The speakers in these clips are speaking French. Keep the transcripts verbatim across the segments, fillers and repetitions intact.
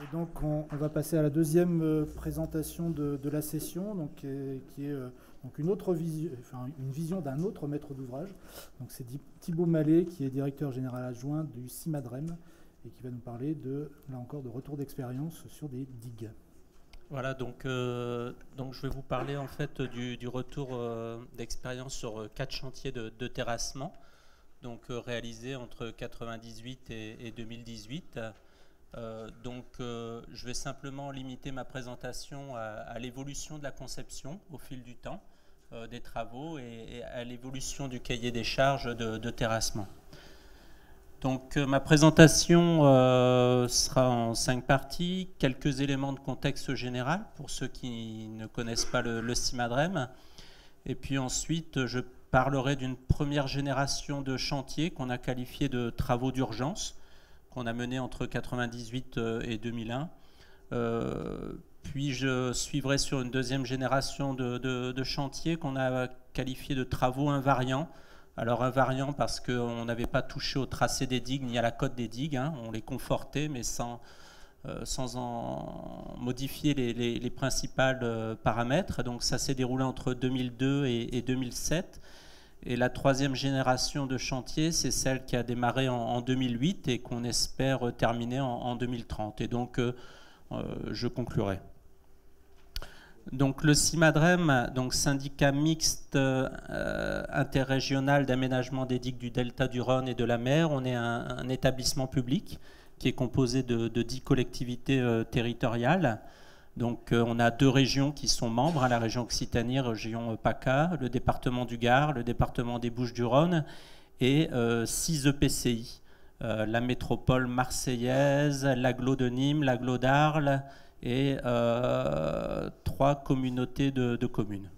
Et donc on, on va passer à la deuxième euh, présentation de, de la session, donc, qui est, qui est euh, donc une, autre vision, enfin, une vision d'un autre maître d'ouvrage. Donc c'est Thibaut Mallet, qui est directeur général adjoint du CIMADREM et qui va nous parler de, là encore, de retour d'expérience sur des digues. Voilà, donc, euh, donc je vais vous parler en fait du, du retour euh, d'expérience sur euh, quatre chantiers de, de terrassement, donc euh, réalisés entre quatre-vingt-dix-huit et, et deux mille dix-huit. Euh, donc euh, je vais simplement limiter ma présentation à, à l'évolution de la conception au fil du temps euh, des travaux et, et à l'évolution du cahier des charges de, de terrassement. Donc euh, ma présentation euh, sera en cinq parties, quelques éléments de contexte général pour ceux qui ne connaissent pas le, le CIMADREM, et puis ensuite je parlerai d'une première génération de chantiers qu'on a qualifié de travaux d'urgence, qu'on a mené entre quatre-vingt-dix-huit et deux mille un. Euh, puis je suivrai sur une deuxième génération de, de, de chantiers qu'on a qualifié de travaux invariants. Alors invariants parce qu'on n'avait pas touché au tracé des digues ni à la cote des digues, hein. On les confortait mais sans, euh, sans en modifier les, les, les principaux euh, paramètres. Donc ça s'est déroulé entre deux mille deux et, et deux mille sept. Et la troisième génération de chantier, c'est celle qui a démarré en, en deux mille huit et qu'on espère terminer en, en deux mille trente. Et donc, euh, euh, je conclurai. Donc, le CIMADREM, donc syndicat mixte euh, interrégional d'aménagement des digues du delta du Rhône et de la mer, on est un, un établissement public qui est composé de, de dix collectivités euh, territoriales. Donc euh, on a deux régions qui sont membres, hein, la région Occitanie, région euh, PACA, le département du Gard, le département des Bouches-du-Rhône et euh, six E P C I, euh, la métropole marseillaise, l'agglo de Nîmes, l'agglo d'Arles et euh, trois communautés de, de communes.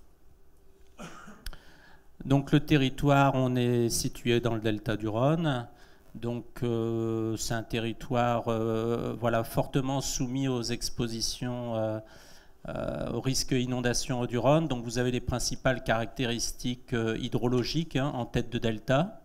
Donc le territoire, on est situé dans le delta du Rhône. Donc euh, c'est un territoire euh, voilà, fortement soumis aux expositions, euh, euh, aux risques inondations du Rhône. Donc vous avez les principales caractéristiques euh, hydrologiques, hein, en tête de delta.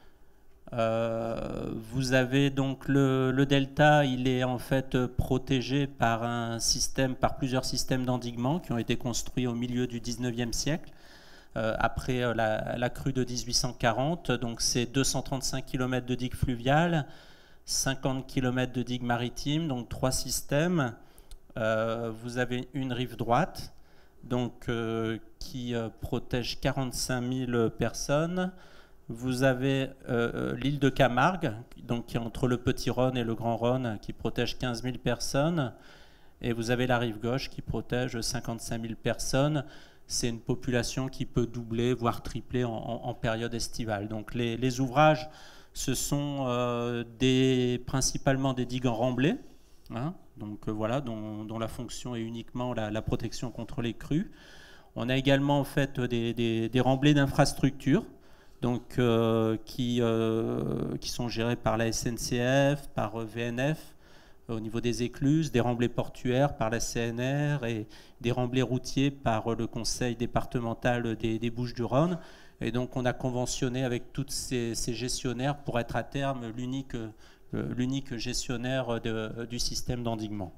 Euh, vous avez donc le, le delta, il est en fait protégé par un système, par plusieurs systèmes d'endiguement qui ont été construits au milieu du dix-neuvième siècle. Euh, après euh, la, la crue de dix-huit cent quarante, donc c'est deux cent trente-cinq kilomètres de digues fluviales, cinquante kilomètres de digues maritimes, donc trois systèmes. Euh, vous avez une rive droite, donc euh, qui euh, protège quarante-cinq mille personnes. Vous avez euh, l'île de Camargue, donc qui est entre le Petit Rhône et le Grand Rhône, qui protège quinze mille personnes. Et vous avez la rive gauche qui protège cinquante-cinq mille personnes. C'est une population qui peut doubler, voire tripler en, en, en période estivale. Donc les, les ouvrages, ce sont euh, des, principalement des digues en remblai, hein, donc euh, voilà, dont, dont la fonction est uniquement la, la protection contre les crues. On a également en fait des, des, des remblais d'infrastructures, donc euh, qui, euh, qui sont gérés par la S N C F, par V N F, au niveau des écluses, des remblais portuaires par la C N R et des remblais routiers par le conseil départemental des, des Bouches-du-Rhône. Et donc on a conventionné avec tous ces, ces gestionnaires pour être à terme l'unique, l'unique gestionnaire de, du système d'endiguement.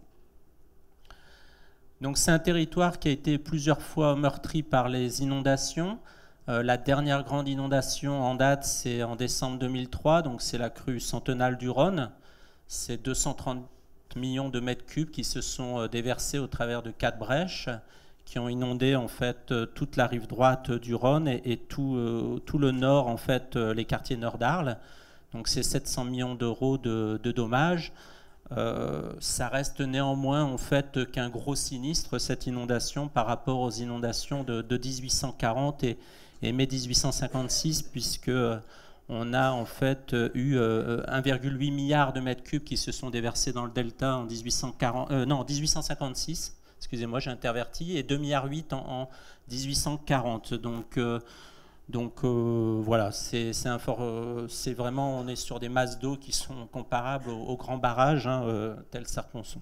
Donc c'est un territoire qui a été plusieurs fois meurtri par les inondations. Euh, la dernière grande inondation en date, c'est en décembre deux mille trois, donc c'est la crue centenale du Rhône. C'est deux cent trente millions de mètres cubes qui se sont déversés au travers de quatre brèches qui ont inondé en fait toute la rive droite du Rhône et, et tout, euh, tout le nord, en fait, les quartiers nord d'Arles. Donc c'est sept cents millions d'euros de, de dommages. Euh, ça reste néanmoins en fait qu'un gros sinistre, cette inondation, par rapport aux inondations de, de dix-huit cent quarante et, et mai dix-huit cent cinquante-six, puisque on a en fait eu euh, un virgule huit milliard de mètres cubes qui se sont déversés dans le delta en dix-huit cent quarante, euh, non, dix-huit cent cinquante-six, excusez-moi, j'ai interverti, et deux virgule huit milliards en, en dix-huit cent quarante. Donc, euh, donc euh, voilà, c'est euh, vraiment, on est sur des masses d'eau qui sont comparables aux, aux grands barrages, hein, euh, tels Sarconson.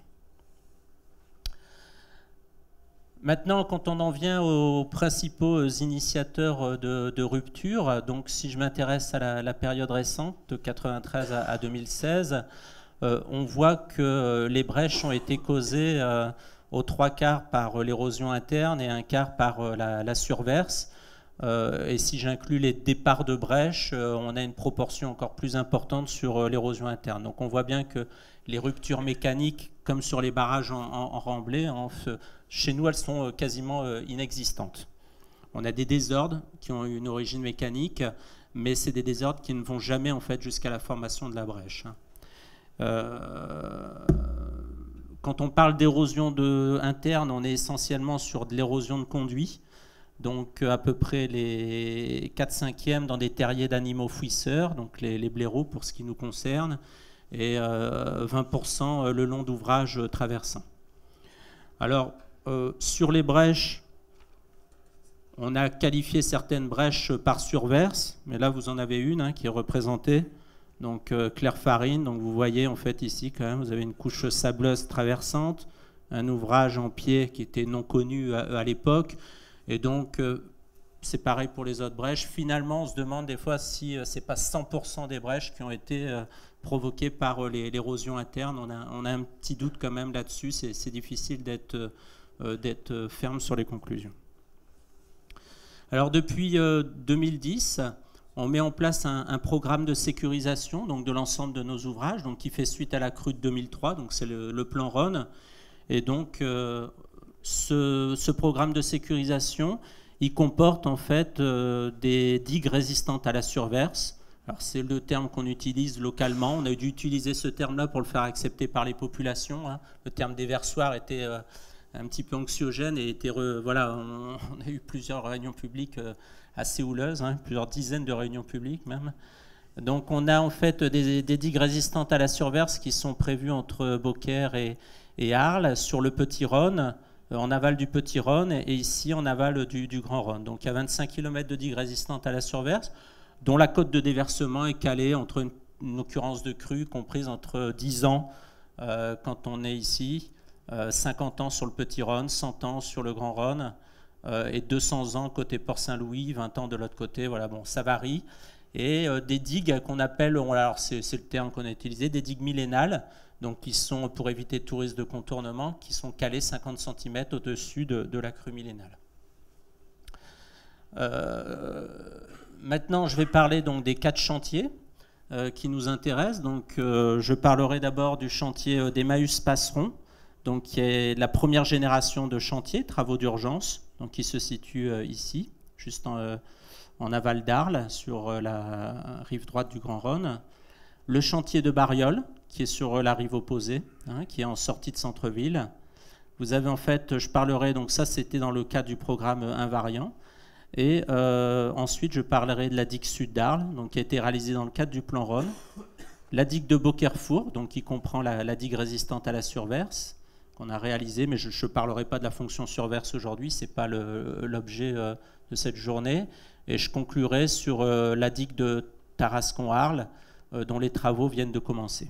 Maintenant, quand on en vient aux principaux initiateurs de, de rupture, donc si je m'intéresse à la, la période récente, de quatre-vingt-treize à, à deux mille seize, euh, on voit que les brèches ont été causées euh, aux trois quarts par l'érosion interne et un quart par euh, la, la surverse. Euh, et si j'inclus les départs de brèches, euh, on a une proportion encore plus importante sur euh, l'érosion interne. Donc on voit bien que les ruptures mécaniques, comme sur les barrages en, en, en remblai, en, chez nous, elles sont euh, quasiment euh, inexistantes. On a des désordres qui ont une origine mécanique, mais c'est des désordres qui ne vont jamais en fait jusqu'à la formation de la brèche. Euh, quand on parle d'érosion interne, on est essentiellement sur de l'érosion de conduit. Donc à peu près les quatre cinquièmes dans des terriers d'animaux fouisseurs, donc les, les blaireaux pour ce qui nous concerne, et euh, vingt pour cent le long d'ouvrages traversants. Alors euh, sur les brèches, on a qualifié certaines brèches par surverse, mais là vous en avez une hein, qui est représentée, donc euh, clair farine, donc vous voyez en fait ici quand même, vous avez une couche sableuse traversante, un ouvrage en pied qui était non connu à, à l'époque. Et donc, euh, c'est pareil pour les autres brèches. Finalement, on se demande des fois si euh, ce n'est pas cent pour cent des brèches qui ont été euh, provoquées par euh, l'érosion interne. On a, on a un petit doute quand même là-dessus. C'est difficile d'être euh, d'être ferme sur les conclusions. Alors, depuis euh, deux mille dix, on met en place un, un programme de sécurisation donc de l'ensemble de nos ouvrages, donc qui fait suite à la crue de deux mille trois. Donc, c'est le, le plan Rhône. Et donc... Euh, Ce, ce programme de sécurisation, il comporte en fait euh, des digues résistantes à la surverse. Alors c'est le terme qu'on utilise localement. On a dû utiliser ce terme-là pour le faire accepter par les populations. Hein. Le terme déversoir était euh, un petit peu anxiogène et était re, voilà, on, on a eu plusieurs réunions publiques euh, assez houleuses, hein, plusieurs dizaines de réunions publiques même. Donc on a en fait des, des digues résistantes à la surverse qui sont prévues entre Beaucaire et, et Arles sur le Petit Rhône, en aval du Petit Rhône et ici en aval du, du Grand Rhône. Donc il y a vingt-cinq kilomètres de digues résistantes à la surverse, dont la cote de déversement est calée entre une, une occurrence de crue comprise entre dix ans euh, quand on est ici, euh, cinquante ans sur le Petit Rhône, cent ans sur le Grand Rhône euh, et deux cents ans côté Port-Saint-Louis, vingt ans de l'autre côté. Voilà, bon, ça varie. Et euh, des digues qu'on appelle, alors c'est le terme qu'on a utilisé, des digues millénales, donc qui sont, pour éviter tout risque de contournement, qui sont calés cinquante centimètres au-dessus de, de la crue millénale. Euh, maintenant, je vais parler donc des quatre chantiers euh, qui nous intéressent. Donc, euh, je parlerai d'abord du chantier d'Emmaüs-Passeron, donc qui est la première génération de chantiers, travaux d'urgence, donc qui se situe euh, ici, juste en, euh, en aval d'Arles, sur euh, la rive droite du Grand Rhône. Le chantier de Bariol, qui est sur la rive opposée, hein, qui est en sortie de centre-ville. Vous avez en fait, je parlerai, donc ça c'était dans le cadre du programme Invariant. Et euh, ensuite je parlerai de la digue sud d'Arles, donc qui a été réalisée dans le cadre du plan Rhône. La digue de Beaucaire-Four, donc qui comprend la, la digue résistante à la surverse, qu'on a réalisée, mais je ne parlerai pas de la fonction surverse aujourd'hui, ce n'est pas l'objet euh, de cette journée. Et je conclurai sur euh, la digue de Tarascon-Arles, euh, dont les travaux viennent de commencer.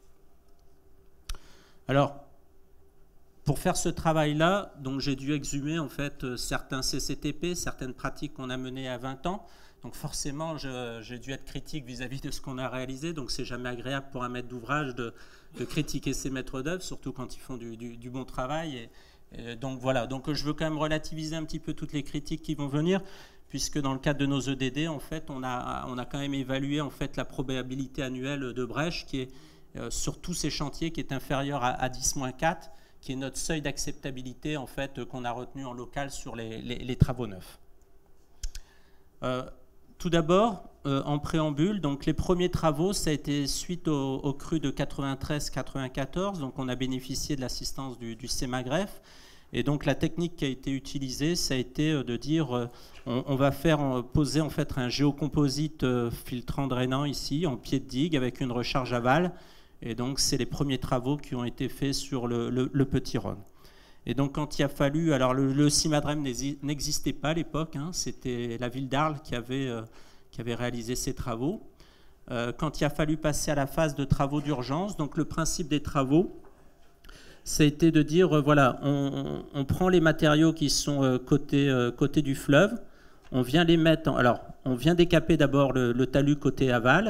Alors, pour faire ce travail-là, donc j'ai dû exhumer en fait certains C C T P, certaines pratiques qu'on a menées à vingt ans. Donc forcément, j'ai dû être critique vis-à-vis de ce qu'on a réalisé. Donc c'est jamais agréable pour un maître d'ouvrage de, de critiquer ses maîtres d'œuvre, surtout quand ils font du, du, du bon travail. Et, et donc voilà. Donc je veux quand même relativiser un petit peu toutes les critiques qui vont venir, puisque dans le cadre de nos E D D, en fait, on a, on a quand même évalué en fait la probabilité annuelle de brèche qui est euh, sur tous ces chantiers qui est inférieure à, à dix moins quatre, qui est notre seuil d'acceptabilité en fait qu'on a retenu en local sur les, les, les travaux neufs. Euh, tout d'abord, euh, en préambule, donc les premiers travaux, ça a été suite au, au cru de quatre-vingt-treize quatre-vingt-quatorze, donc on a bénéficié de l'assistance du, du CEMAGREF. Et donc la technique qui a été utilisée, ça a été de dire euh, on, on va faire euh, poser en fait un géocomposite euh, filtrant drainant ici en pied de digue avec une recharge aval. Et donc c'est les premiers travaux qui ont été faits sur le, le, le Petit Rhône. Et donc quand il a fallu, alors le, le CIMADREM n'existait pas à l'époque, hein, c'était la ville d'Arles qui avait, euh, qui avait réalisé ces travaux. Euh, quand il a fallu passer à la phase de travaux d'urgence, donc le principe des travaux, ça a été de dire, euh, voilà, on, on, on prend les matériaux qui sont euh, côté, euh, côté du fleuve, on vient les mettre, en, alors on vient décaper d'abord le, le talus côté aval,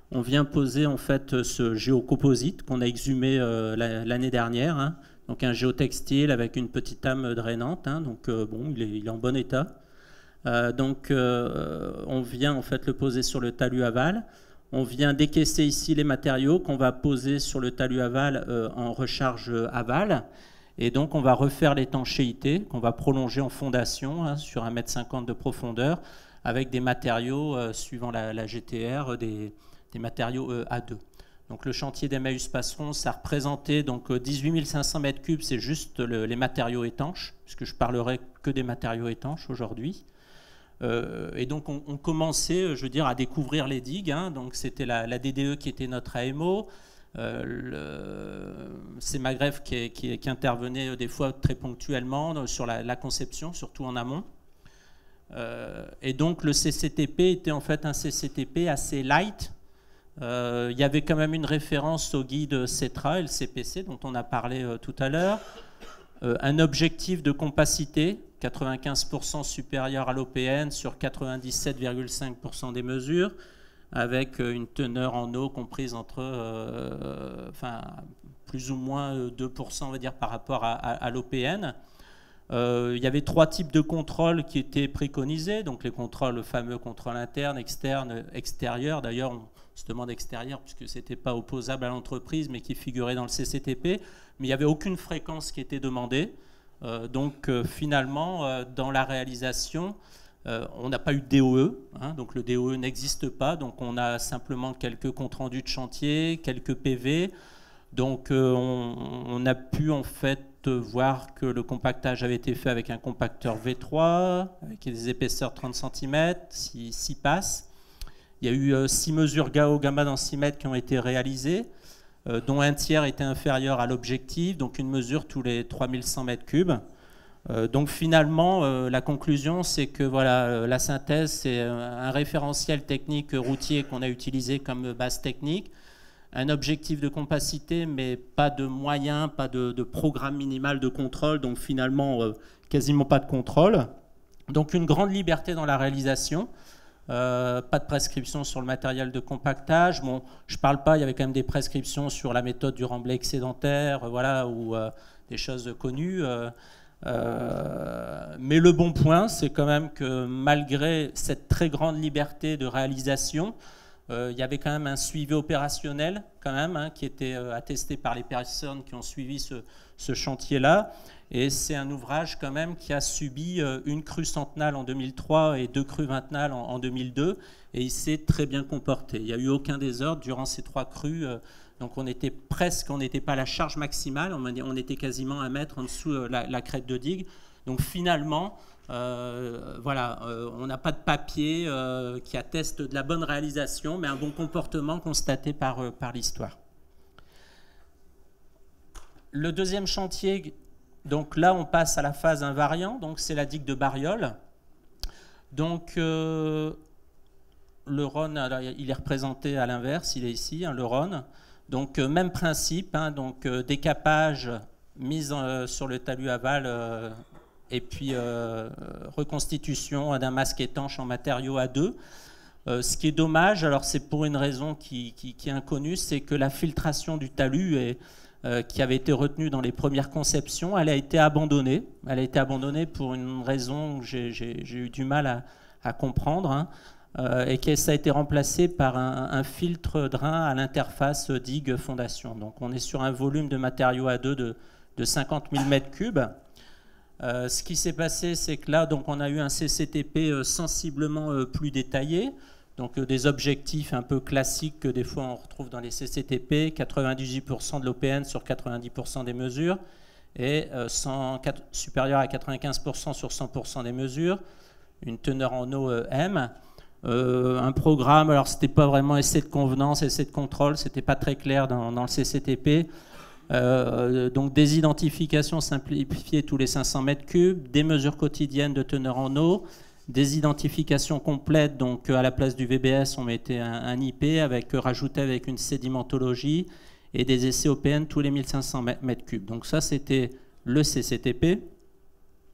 on vient poser en fait ce géocomposite qu'on a exhumé euh, l'année dernière, hein. Donc un géotextile avec une petite âme drainante, hein. Donc euh, bon, il est, il est en bon état. Euh, donc euh, on vient en fait le poser sur le talus aval. On vient décaisser ici les matériaux qu'on va poser sur le talus aval euh, en recharge aval. Et donc on va refaire l'étanchéité qu'on va prolonger en fondation, hein, sur un mètre cinquante de profondeur avec des matériaux euh, suivant la, la G T R, des, des matériaux euh, A deux. Donc le chantier d'Emmaüs Passeron, ça représentait donc dix-huit mille cinq cents mètres cubes, c'est juste le, les matériaux étanches, puisque je parlerai que des matériaux étanches aujourd'hui. Euh, et donc on, on commençait, je veux dire, à découvrir les digues, hein. Donc c'était la, la D D E qui était notre A M O. Euh, c'est Magref qui, qui, qui intervenait des fois très ponctuellement sur la, la conception, surtout en amont. Euh, et donc le C C T P était en fait un C C T P assez light. Euh, il y avait quand même une référence au guide CETRA, L C P C, dont on a parlé euh, tout à l'heure. Euh, un objectif de compacité, quatre-vingt-quinze pour cent supérieur à l'O P N sur quatre-vingt-dix-sept virgule cinq pour cent des mesures, avec une teneur en eau comprise entre euh, enfin, plus ou moins deux pour cent, on va dire, par rapport à, à, à l'O P N. Euh, il y avait trois types de contrôles qui étaient préconisés, donc les contrôles, le fameux contrôle interne, externe, extérieur. D'ailleurs, on se demande extérieur puisque ce n'était pas opposable à l'entreprise, mais qui figurait dans le C C T P. Mais il n'y avait aucune fréquence qui était demandée. Euh, donc euh, finalement, euh, dans la réalisation, euh, on n'a pas eu de D O E, hein, donc le D O E n'existe pas, donc on a simplement quelques comptes rendus de chantier, quelques P V. Donc euh, on, on a pu en fait voir que le compactage avait été fait avec un compacteur V trois, avec des épaisseurs trente centimètres, six passes. Il y a eu six mesures G A O gamma densimètre qui ont été réalisées, euh, dont un tiers était inférieur à l'objectif, donc une mesure tous les trois mille cent mètres cubes. Euh, donc finalement, euh, la conclusion, c'est que voilà, euh, la synthèse, c'est un référentiel technique routier qu'on a utilisé comme base technique, un objectif de compacité, mais pas de moyens, pas de, de programme minimal de contrôle, donc finalement, euh, quasiment pas de contrôle. Donc une grande liberté dans la réalisation. Euh, pas de prescription sur le matériel de compactage. Bon, je ne parle pas, il y avait quand même des prescriptions sur la méthode du remblai excédentaire, euh, voilà, ou euh, des choses connues. Euh, euh, mais le bon point, c'est quand même que malgré cette très grande liberté de réalisation, euh, il y avait quand même un suivi opérationnel, quand même, hein, qui était euh, attesté par les personnes qui ont suivi ce, ce chantier-là. Et c'est un ouvrage quand même qui a subi une crue centenale en deux mille trois et deux crues vingtenales en deux mille deux. Et il s'est très bien comporté. Il n'y a eu aucun désordre durant ces trois crues. Donc on était presque, on n'était pas à la charge maximale, on était quasiment un mètre en dessous la, la crête de digue. Donc finalement, euh, voilà, euh, on n'a pas de papier euh, qui atteste de la bonne réalisation, mais un bon comportement constaté par, euh, par l'histoire. Le deuxième chantier... Donc là, on passe à la phase invariant, donc c'est la digue de Bariol. Donc euh, le Rhône, alors, il est représenté à l'inverse, il est ici, hein, le Rhône. Donc euh, même principe, hein, donc euh, décapage, mise euh, sur le talus aval euh, et puis euh, reconstitution d'un masque étanche en matériaux A deux. Euh, ce qui est dommage, alors c'est pour une raison qui, qui, qui est inconnue, c'est que la filtration du talus est... Euh, qui avait été retenue dans les premières conceptions, elle a été abandonnée. Elle a été abandonnée pour une raison que j'ai eu du mal à, à comprendre, hein, euh, et que ça a été remplacé par un, un filtre drain à l'interface digue-fondation. Donc on est sur un volume de matériaux A deux de, de cinquante mille mètres cubes. Euh, ce qui s'est passé, c'est que là, donc, on a eu un C C T P euh, sensiblement euh, plus détaillé. Donc euh, des objectifs un peu classiques que des fois on retrouve dans les C C T P, quatre-vingt-dix-huit pour cent de l'O P N sur quatre-vingt-dix pour cent des mesures et euh, cent, supérieur à quatre-vingt-quinze pour cent sur cent pour cent des mesures, une teneur en eau euh, M. Euh, un programme, alors c'était pas vraiment essai de convenance, essai de contrôle, c'était pas très clair dans, dans le C C T P. Euh, donc des identifications simplifiées tous les cinq cents mètres cubes, des mesures quotidiennes de teneur en eau, des identifications complètes, donc à la place du V B S, on mettait un, un I P avec, rajouté avec une sédimentologie et des essais O P N tous les mille cinq cents mètres cubes. Donc ça, c'était le C C T P.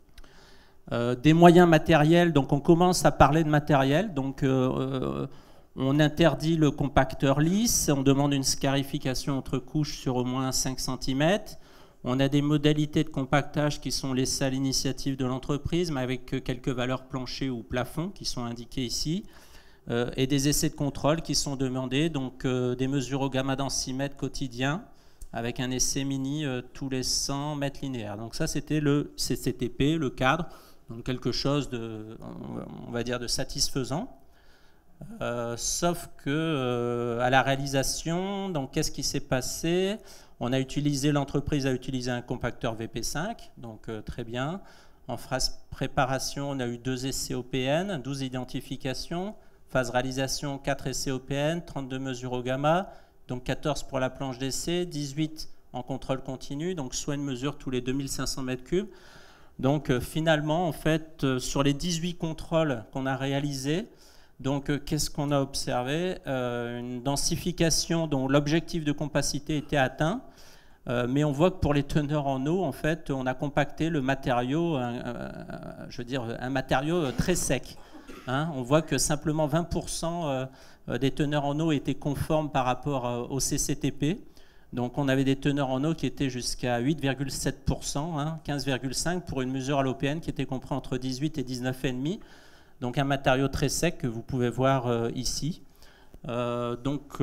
Euh, des moyens matériels, donc on commence à parler de matériel. Donc euh, On interdit le compacteur lisse, on demande une scarification entre couches sur au moins cinq centimètres. On a des modalités de compactage qui sont laissées à l'initiative de l'entreprise, mais avec quelques valeurs plancher ou plafond qui sont indiquées ici, euh, et des essais de contrôle qui sont demandés, donc euh, des mesures au gamma densimètre quotidien, avec un essai mini euh, tous les cent mètres linéaires. Donc ça, c'était le C C T P, le cadre, donc quelque chose de, on va dire, de satisfaisant. Euh, sauf que euh, à la réalisation, donc qu'est-ce qui s'est passé? On a utilisé, l'entreprise a utilisé un compacteur V P cinq, donc euh, très bien. En phase préparation, on a eu deux essais O P N, douze identifications. Phase réalisation, quatre essais O P N, trente-deux mesures au gamma, donc quatorze pour la planche d'essai, dix-huit en contrôle continu, donc soit une mesure tous les deux mille cinq cents mètres cubes. Donc euh, finalement, en fait, euh, sur les dix-huit contrôles qu'on a réalisés, donc euh, qu'est-ce qu'on a observé? euh, Une densification dont l'objectif de compacité était atteint, euh, mais on voit que pour les teneurs en eau, en fait, on a compacté le matériau, un, un, je veux dire, un matériau très sec. Hein, on voit que simplement vingt pour cent euh, des teneurs en eau étaient conformes par rapport euh, au C C T P. Donc on avait des teneurs en eau qui étaient jusqu'à huit virgule sept pour cent, hein, quinze virgule cinq pour une mesure à l'O P N qui était compris entre dix-huit et dix-neuf virgule cinq. Donc un matériau très sec que vous pouvez voir euh, ici. Euh, donc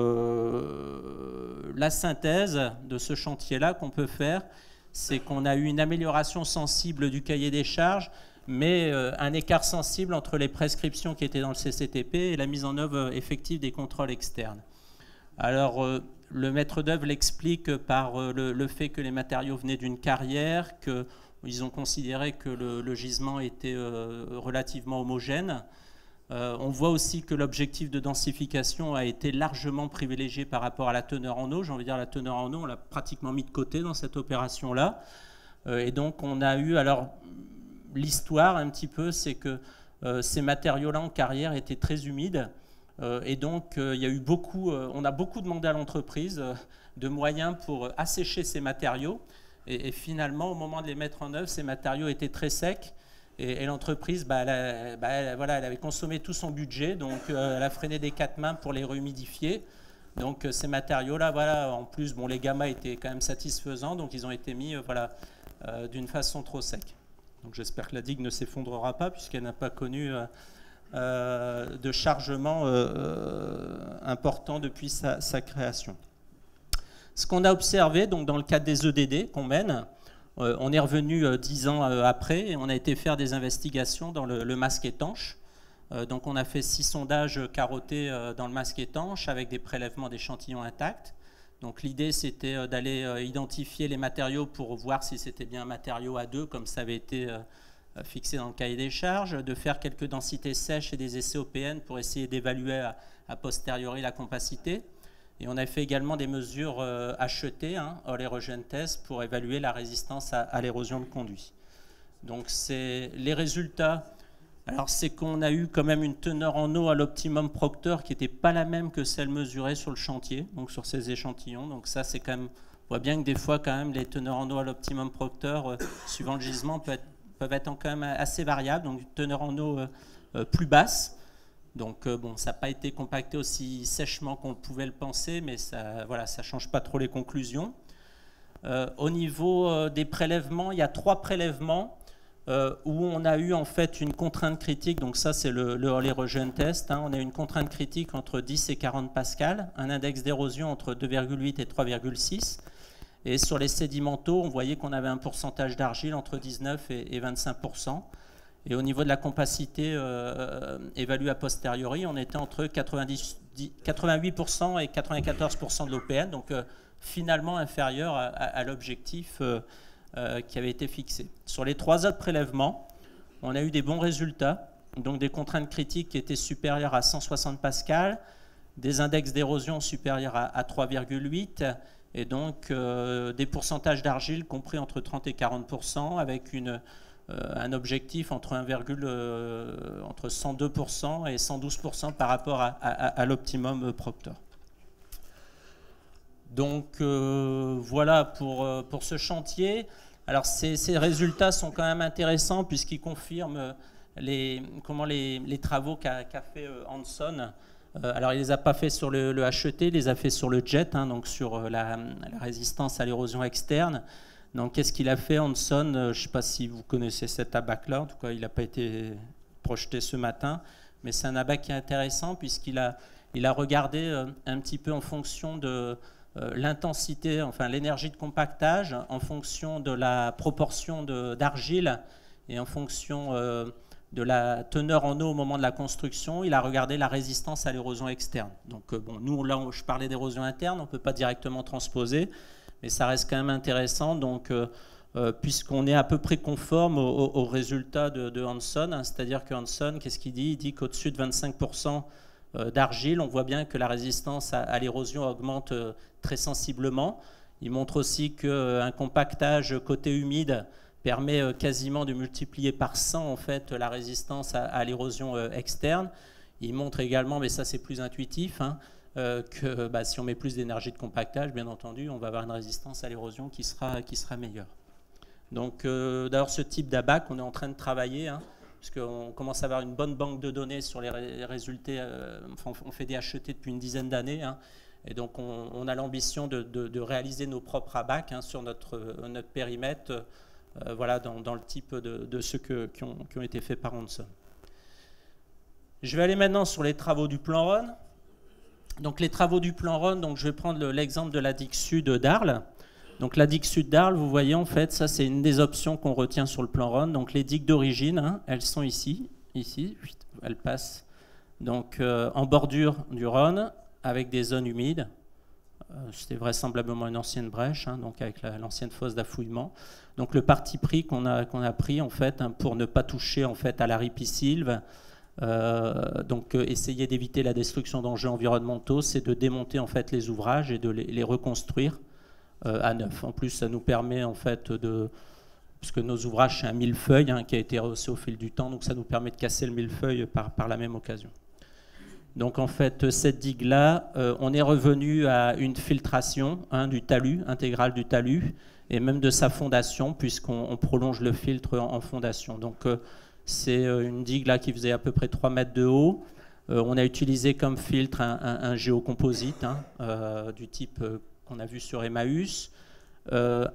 euh, la synthèse de ce chantier-là qu'on peut faire, c'est qu'on a eu une amélioration sensible du cahier des charges, mais euh, un écart sensible entre les prescriptions qui étaient dans le C C T P et la mise en œuvre effective des contrôles externes. Alors, euh, le maître d'œuvre l'explique par euh, le, le fait que les matériaux venaient d'une carrière, qu'ils ont considéré que le, le gisement était euh, relativement homogène. Euh, on voit aussi que l'objectif de densification a été largement privilégié par rapport à la teneur en eau. J'ai envie de dire la teneur en eau, on l'a pratiquement mis de côté dans cette opération-là. Euh, et donc, on a eu... alors l'histoire, un petit peu, c'est que euh, ces matériaux-là en carrière étaient très humides. Euh, et donc, euh, il y a eu beaucoup, euh, on a beaucoup demandé à l'entreprise euh, de moyens pour assécher ces matériaux. Et, et finalement, au moment de les mettre en œuvre, ces matériaux étaient très secs. Et, et l'entreprise, bah, elle, a, bah, elle, voilà, elle avait consommé tout son budget. Donc, euh, elle a freiné des quatre mains pour les rehumidifier. Donc, euh, ces matériaux-là, voilà, en plus, bon, les gammas étaient quand même satisfaisants. Donc, ils ont été mis euh, voilà, euh, d'une façon trop sec. Donc j'espère que la digue ne s'effondrera pas puisqu'elle n'a pas connu euh, euh, de chargement euh, important depuis sa, sa création. Ce qu'on a observé donc, dans le cadre des E D D qu'on mène, euh, on est revenu euh, dix ans euh, après et on a été faire des investigations dans le, le masque étanche. Euh, donc on a fait six sondages carottés euh, dans le masque étanche avec des prélèvements d'échantillons intacts. Donc l'idée, c'était d'aller identifier les matériaux pour voir si c'était bien un matériau A deux, comme ça avait été fixé dans le cahier des charges, de faire quelques densités sèches et des essais O P N pour essayer d'évaluer a, a posteriori la compacité. Et on a fait également des mesures H E T, hein, All Erosion Test, pour évaluer la résistance à, à l'érosion de conduit. Donc c'est les résultats. Alors c'est qu'on a eu quand même une teneur en eau à l'optimum Proctor qui n'était pas la même que celle mesurée sur le chantier, donc sur ces échantillons. Donc ça c'est quand même, on voit bien que des fois quand même les teneurs en eau à l'optimum Proctor, euh, suivant le gisement, peut être, peuvent être quand même assez variables. Donc une teneur en eau euh, euh, plus basse. Donc euh, bon, ça n'a pas été compacté aussi sèchement qu'on pouvait le penser, mais ça, voilà, ça ne change pas trop les conclusions. Euh, au niveau euh, des prélèvements, il y a trois prélèvements. Euh, où on a eu en fait une contrainte critique, donc ça c'est le, le All Erosion Test, hein, on a eu une contrainte critique entre dix et quarante pascal, un index d'érosion entre deux virgule huit et trois virgule six, et sur les sédimentaux, on voyait qu'on avait un pourcentage d'argile entre dix-neuf et vingt-cinq pour cent, et au niveau de la compacité euh, évaluée a posteriori, on était entre quatre-vingt-dix, quatre-vingt-huit pour cent et quatre-vingt-quatorze pour cent de l'O P N, donc euh, finalement inférieur à, à, à l'objectif euh, Euh, qui avait été fixé. Sur les trois autres prélèvements, on a eu des bons résultats, donc des contraintes critiques qui étaient supérieures à cent soixante pascal, des index d'érosion supérieurs à, à trois virgule huit, et donc euh, des pourcentages d'argile compris entre trente et quarante pour cent, avec une, euh, un objectif entre, un, euh, entre cent deux pour cent et cent douze pour cent par rapport à, à, à l'optimum Proctor. Donc euh, voilà pour, pour ce chantier. Alors ces, ces résultats sont quand même intéressants puisqu'ils confirment les, comment les, les travaux qu'a qu'a fait Hanson Euh, alors, il ne les a pas fait sur le, le H E T, il les a fait sur le jet, hein, donc sur la, la résistance à l'érosion externe. Donc, qu'est-ce qu'il a fait, Hanson? Je ne sais pas si vous connaissez cet abac-là, en tout cas, il n'a pas été projeté ce matin, mais c'est un abac qui est intéressant puisqu'il a, il a regardé euh, un petit peu en fonction de euh, l'intensité, enfin l'énergie de compactage, en fonction de la proportion d'argile et en fonction euh, de la teneur en eau au moment de la construction. Il a regardé la résistance à l'érosion externe. Donc, euh, bon, nous, là, je parlais d'érosion interne, on ne peut pas directement transposer, mais ça reste quand même intéressant, donc, euh, euh, puisqu'on est à peu près conforme au, au, au résultat de, de Hanson, hein, c'est-à-dire que Hanson, qu'est-ce qu'il dit? Il dit qu'au-dessus de vingt-cinq pour cent d'argile, on voit bien que la résistance à, à l'érosion augmente euh, très sensiblement. Il montre aussi qu'un compactage côté humide permet euh, quasiment de multiplier par cent en fait, la résistance à, à l'érosion euh, externe. Il montre également, mais ça c'est plus intuitif, hein, Euh, que bah, si on met plus d'énergie de compactage, bien entendu, on va avoir une résistance à l'érosion qui sera, qui sera meilleure. Donc, euh, d'ailleurs, ce type d'abac, on est en train de travailler, hein, puisqu'on commence à avoir une bonne banque de données sur les ré résultats. Euh, enfin, on fait des H E T depuis une dizaine d'années, hein, et donc on, on a l'ambition de, de, de réaliser nos propres abacs, hein, sur notre, notre périmètre, euh, voilà, dans, dans le type de, de ceux que, qui, ont, qui ont été faits par Hanson. Je vais aller maintenant sur les travaux du plan Rhône. Donc les travaux du plan Rhône, donc je vais prendre l'exemple de la digue sud d'Arles. Donc la digue sud d'Arles, vous voyez en fait, ça c'est une des options qu'on retient sur le plan Rhône. Donc les digues d'origine, hein, elles sont ici, ici, elles passent donc euh, en bordure du Rhône avec des zones humides. Euh, C'était vraisemblablement une ancienne brèche, hein, donc avec l'ancienne fosse d'affouillement. Donc le parti pris qu'on a, qu'on a pris en fait, hein, pour ne pas toucher en fait à la ripisylve. Euh, donc euh, essayer d'éviter la destruction d'enjeux environnementaux, c'est de démonter en fait les ouvrages et de les, les reconstruire euh, à neuf. En plus, ça nous permet en fait de, puisque nos ouvrages c'est un millefeuille, hein, qui a été rehaussé au fil du temps, donc ça nous permet de casser le millefeuille par, par la même occasion. Donc en fait, cette digue-là, euh, on est revenu à une filtration, hein, du talus, intégrale du talus, et même de sa fondation, puisqu'on prolonge le filtre en, en fondation. Donc euh, c'est une digue là qui faisait à peu près trois mètres de haut. Euh, on a utilisé comme filtre un, un, un géocomposite, hein, euh, du type euh, qu'on a vu sur Emmaüs. Euh,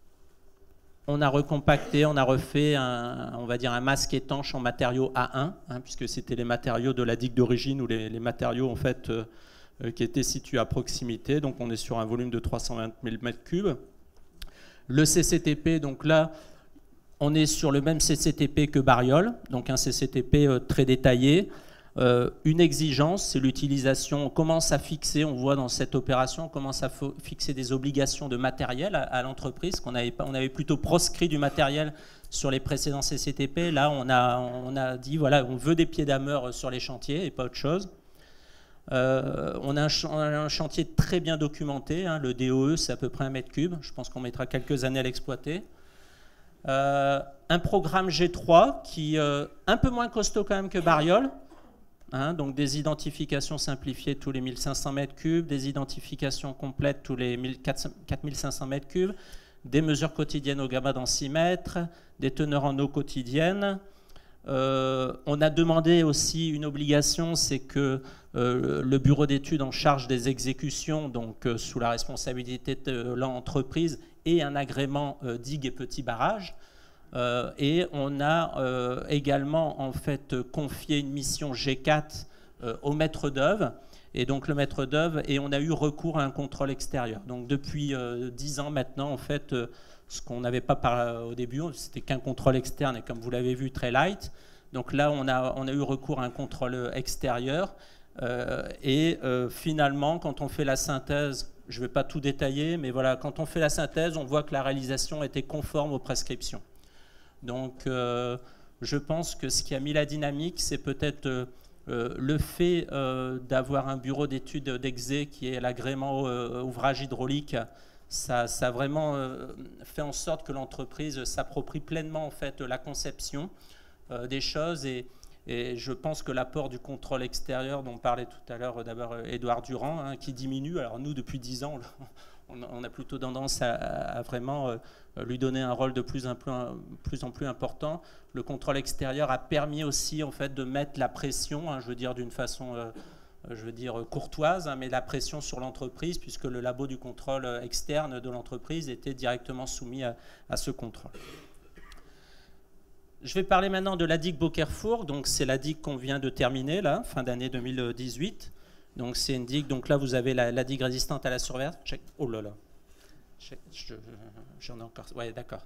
on a recompacté, on a refait un, on va dire un masque étanche en matériaux A un, hein, puisque c'était les matériaux de la digue d'origine ou les, les matériaux en fait, euh, euh, qui étaient situés à proximité. Donc on est sur un volume de trois cent vingt mille mètres cubes. Le C C T P, donc là, on est sur le même C C T P que Bariol, donc un C C T P euh, très détaillé. Euh, une exigence, c'est l'utilisation. On commence à fixer, on voit dans cette opération, on commence à fixer des obligations de matériel à, à l'entreprise, qu'on avait, on avait plutôt proscrit du matériel sur les précédents C C T P. Là, on a, on a dit, voilà, on veut des pieds d'ameur sur les chantiers et pas autre chose. Euh, on, a un, on a un chantier très bien documenté, hein, le D O E, c'est à peu près un mètre cube. Je pense qu'on mettra quelques années à l'exploiter. Euh, un programme G trois qui est euh, un peu moins costaud quand même que Bariol, hein, donc des identifications simplifiées tous les mille cinq cents mètres cubes, des identifications complètes tous les quatre mille cinq cents mètres cubes, des mesures quotidiennes au gamma dans six mètres, des teneurs en eau quotidiennes. Euh, on a demandé aussi une obligation, c'est que euh, le bureau d'études en charge des exécutions, donc euh, sous la responsabilité de l'entreprise, et un agrément euh, digue et petits barrages. Euh, et on a euh, également en fait confié une mission G quatre euh, au maître d'œuvre, et donc le maître d'œuvre, et on a eu recours à un contrôle extérieur. Donc depuis euh, dix ans maintenant, en fait, euh, ce qu'on n'avait pas par, au début, c'était qu'un contrôle externe, et comme vous l'avez vu, très light. Donc là, on a, on a eu recours à un contrôle extérieur, euh, et euh, finalement, quand on fait la synthèse, je ne vais pas tout détailler, mais voilà, quand on fait la synthèse, on voit que la réalisation était conforme aux prescriptions. Donc, euh, je pense que ce qui a mis la dynamique, c'est peut-être euh, euh, le fait euh, d'avoir un bureau d'études d'Exé qui est l'agrément euh, ouvrage hydraulique. Ça, ça a vraiment euh, fait en sorte que l'entreprise s'approprie pleinement en fait, la conception euh, des choses. Et, et je pense que l'apport du contrôle extérieur dont parlait tout à l'heure d'abord Édouard Durand, hein, qui diminue. Alors nous, depuis dix ans, on a plutôt tendance à, à vraiment euh, lui donner un rôle de plus en plus, plus en plus important. Le contrôle extérieur a permis aussi en fait, de mettre la pression, hein, je veux dire d'une façon euh, je veux dire, courtoise, hein, mais la pression sur l'entreprise, puisque le labo du contrôle externe de l'entreprise était directement soumis à, à ce contrôle. Je vais parler maintenant de la digue Beaucarrefour. Donc, c'est la digue qu'on vient de terminer, là, fin d'année deux mille dix-huit. Donc, c'est une digue. Donc, là, vous avez la, la digue résistante à la surveillance. Oh là là. J'en ai encore. Ouais, d'accord.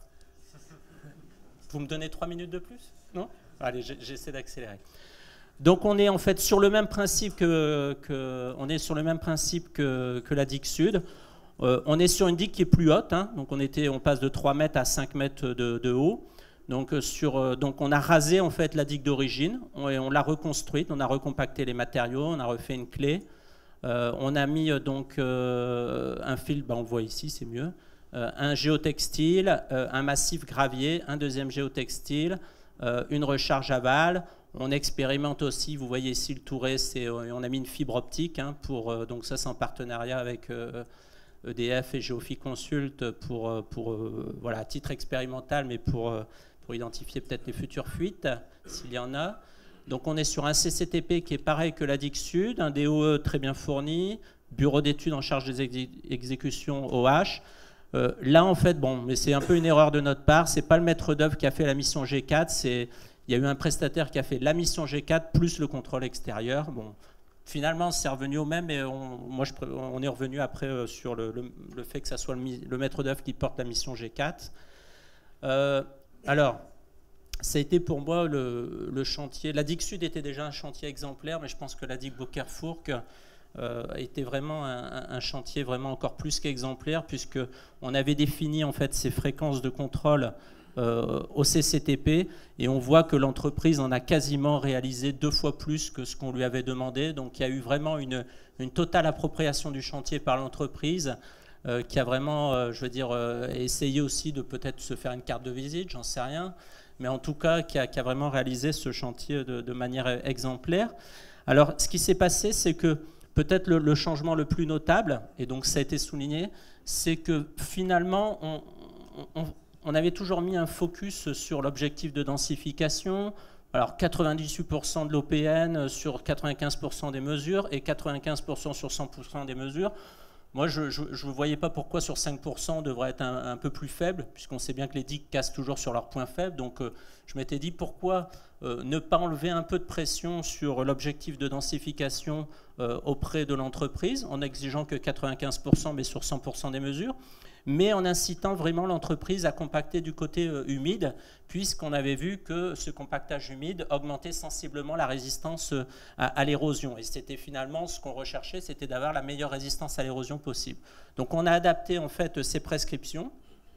Vous me donnez trois minutes de plus? Non? Allez, j'essaie d'accélérer. Donc, on est en fait sur le même principe que, que on est sur le même principe que, que la digue sud. Euh, on est sur une digue qui est plus haute. Hein. Donc, on était, on passe de trois mètres à cinq mètres de, de haut. Donc, sur, donc on a rasé en fait la digue d'origine, on, on l'a reconstruite, on a recompacté les matériaux, on a refait une clé, euh, on a mis donc euh, un fil, ben on le voit ici, c'est mieux, euh, un géotextile, euh, un massif gravier, un deuxième géotextile, euh, une recharge aval. On expérimente aussi, vous voyez ici le touret, c'est, on a mis une fibre optique hein, pour, euh, donc ça c'est en partenariat avec euh, E D F et Géofi Consult pour, pour euh, voilà, à titre expérimental, mais pour euh, pour identifier peut-être les futures fuites, s'il y en a. Donc on est sur un C C T P qui est pareil que la digue sud, un D O E très bien fourni, bureau d'études en charge des exé exécutions O H. Euh, là en fait, bon, mais c'est un peu une erreur de notre part, c'est pas le maître d'œuvre qui a fait la mission G quatre, c'est, il y a eu un prestataire qui a fait la mission G quatre plus le contrôle extérieur. Bon, finalement c'est revenu au même, et on, moi je, on est revenu après euh, sur le, le, le fait que ça soit le, le maître d'œuvre qui porte la mission G quatre. Euh, Alors, ça a été pour moi le, le chantier. La digue sud était déjà un chantier exemplaire, mais je pense que la digue Beaucarrefour euh, était vraiment un, un chantier vraiment encore plus qu'exemplaire, puisqu'on avait défini en fait ces fréquences de contrôle euh, au C C T P, et on voit que l'entreprise en a quasiment réalisé deux fois plus que ce qu'on lui avait demandé. Donc il y a eu vraiment une, une totale appropriation du chantier par l'entreprise. Euh, qui a vraiment, euh, je veux dire, euh, essayé aussi de peut-être se faire une carte de visite, j'en sais rien, mais en tout cas, qui a, qui a vraiment réalisé ce chantier de, de manière exemplaire. Alors, ce qui s'est passé, c'est que peut-être le, le changement le plus notable, et donc ça a été souligné, c'est que finalement, on, on, on avait toujours mis un focus sur l'objectif de densification. Alors, quatre-vingt-dix-huit pour cent de l'O P N sur quatre-vingt-quinze pour cent des mesures et quatre-vingt-quinze pour cent sur cent pour cent des mesures. Moi, je ne voyais pas pourquoi sur cinq pour cent on devrait être un, un peu plus faible, puisqu'on sait bien que les digues cassent toujours sur leurs points faibles. Donc, euh, je m'étais dit pourquoi euh, ne pas enlever un peu de pression sur l'objectif de densification euh, auprès de l'entreprise, en exigeant que quatre-vingt-quinze pour cent, mais sur cent pour cent des mesures, mais en incitant vraiment l'entreprise à compacter du côté euh, humide, puisqu'on avait vu que ce compactage humide augmentait sensiblement la résistance euh, à, à l'érosion. Et c'était finalement ce qu'on recherchait, c'était d'avoir la meilleure résistance à l'érosion possible. Donc on a adapté en fait ces prescriptions.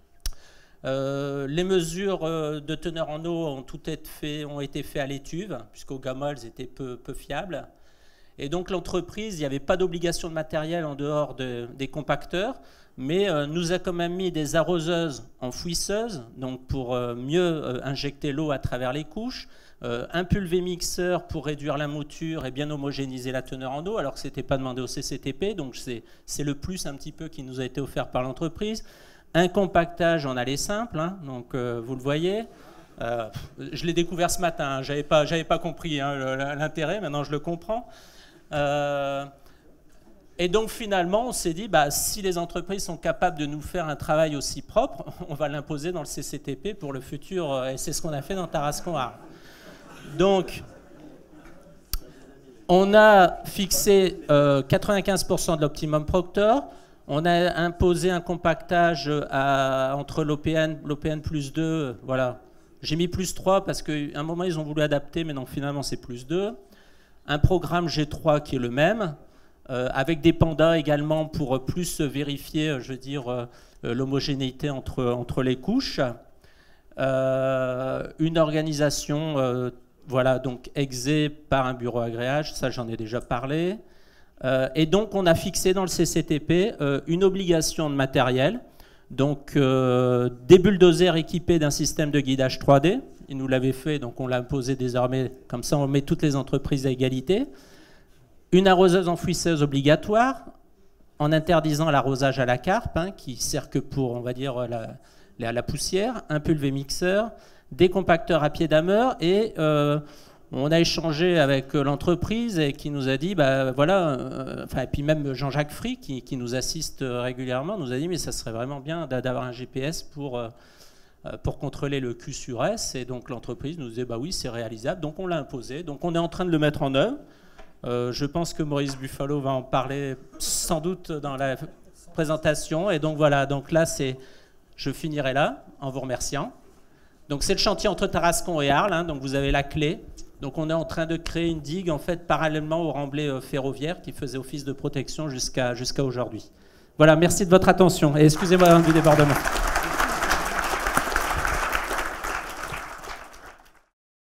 Euh, les mesures euh, de teneur en eau ont, tout été fait, ont été faites à l'étuve, puisqu'au gamma elles étaient peu, peu fiables. Et donc l'entreprise, il n'y avait pas d'obligation de matériel en dehors de, des compacteurs, mais euh, nous a quand même mis des arroseuses enfouisseuses, donc pour euh, mieux euh, injecter l'eau à travers les couches, euh, un pulvémixeur pour réduire la mouture et bien homogénéiser la teneur en eau, alors que ce n'était pas demandé au C C T P, donc c'est le plus un petit peu qui nous a été offert par l'entreprise. Un compactage en aller simple, hein, donc euh, vous le voyez. Euh, je l'ai découvert ce matin, hein, je n'avais pas, j'avais pas compris hein, l'intérêt, maintenant je le comprends. Euh, et donc finalement on s'est dit bah, si les entreprises sont capables de nous faire un travail aussi propre, on va l'imposer dans le C C T P pour le futur, et c'est ce qu'on a fait dans Tarascon-Arles. Donc on a fixé euh, quatre-vingt-quinze pour cent de l'optimum Proctor, on a imposé un compactage à, entre l'O P N, l'O P N plus deux, voilà. J'ai mis plus trois parce qu'à un moment ils ont voulu adapter, mais non, finalement c'est plus deux. Un programme G trois qui est le même, euh, avec des pandas également pour plus vérifier, je veux dire, euh, l'homogénéité entre, entre les couches. Euh, une organisation, euh, voilà, donc exé par un bureau agréage, ça j'en ai déjà parlé. Euh, et donc on a fixé dans le C C T P euh, une obligation de matériel. Donc, euh, des bulldozers équipés d'un système de guidage trois D. Ils nous l'avaient fait, donc on l'a imposé désormais. Comme ça, on met toutes les entreprises à égalité. Une arroseuse enfouisseuse obligatoire, en interdisant l'arrosage à la carpe, hein, qui sert que pour, on va dire, la, la, la poussière. Un pulvémixeur, des compacteurs à pied dameur et euh, On a échangé avec l'entreprise et qui nous a dit, bah voilà, euh, enfin, et puis même Jean-Jacques Fry, qui, qui nous assiste régulièrement, nous a dit, mais ça serait vraiment bien d'avoir un G P S pour, euh, pour contrôler le Q sur S. Et donc l'entreprise nous disait, bah oui, c'est réalisable. Donc on l'a imposé. Donc on est en train de le mettre en œuvre. Euh, je pense que Maurice Buffalo va en parler sans doute dans la présentation. Et donc voilà, donc là, c'est, je finirai là en vous remerciant. Donc c'est le chantier entre Tarascon et Arles, hein, donc vous avez la clé. Donc on est en train de créer une digue en fait parallèlement au remblai euh, ferroviaire qui faisait office de protection jusqu'à jusqu'à aujourd'hui. Voilà, merci de votre attention et excusez-moi du débordement.